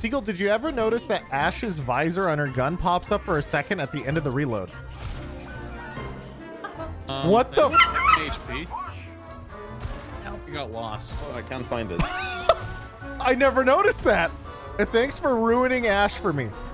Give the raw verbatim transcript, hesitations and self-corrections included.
Seagull, did you ever notice that Ash's visor on her gun pops up for a second at the end of the reload? Um, what the? H P. You got lost. Oh, I can't find it. I never noticed that. Thanks for ruining Ashe for me.